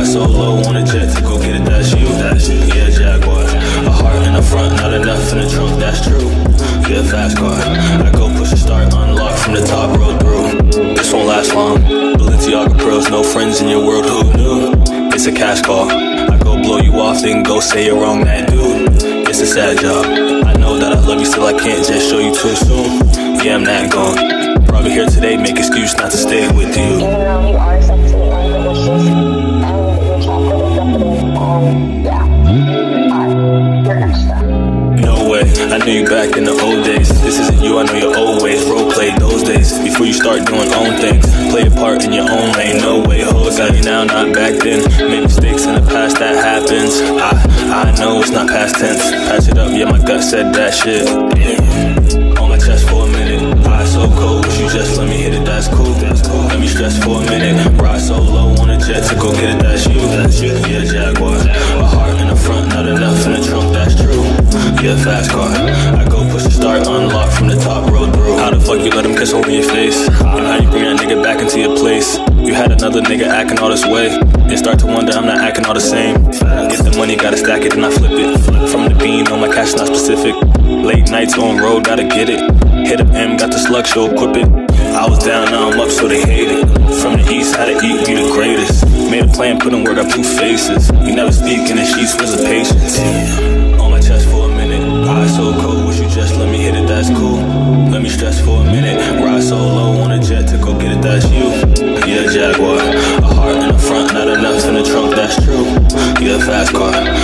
so low on a jet to go get it, that's you. Yeah, Jaguar. A heart in the front, not enough in the trunk, that's true. Yeah, fast car. I go push the start, unlock from the top, roll through. This won't last long. Balenciaga pearls, no friends in your world, who knew? It's a cash call. I go blow you off, then go say you're wrong, that dude. It's a sad job. I know that I love you, still I can't just show you too soon. Yeah, I'm not gone. Probably here today, make excuse not to stay with you. Even though you are sexy and delicious, and your chocolate is definitely, you're extra. No way, I knew you back in the old days. This isn't you, I know your old ways. Role play those days, before you start doing own things. Play a part in your own lane, no way. Hoes got you now, not back then. Made mistakes in the past, that happens. I know it's not past tense. Patch it up, yeah, my gut said that shit. Yeah. On my chest for a minute. Eyes so cold, wish you just let me hit it, that's cool. Let me stress for a minute. Ride so low on a jet to go get it, that's you. Yeah, Jaguar. A heart in the front, not enough in the trunk, that's true. Yeah, fast car. I go push the start, unlock from the top, roll through. How the fuck you let him kiss over your face? And how you bring that nigga back into your place? You had another nigga acting all this way, and start to wonder I'm not acting all the same. Get the money, gotta stack it, and I flip it. From the bean, on my cash, not specific. Late nights on road, gotta get it. Hit up M, got the slug show, equip it. I was down, now I'm up, so they hate it. From the east, how to eat, be the greatest. Made a plan, put in work, got 2 faces. You never speak in the sheets, where's the patience? On my chest for a minute. Eyes so cold, wish you just let me hit it, that's cool. Let me stress for a minute. Ride so low on a jet to go get it, that's you. Yeah, Jaguar. A heart in the front, not enough in the trunk, that's true. Yeah, fast car.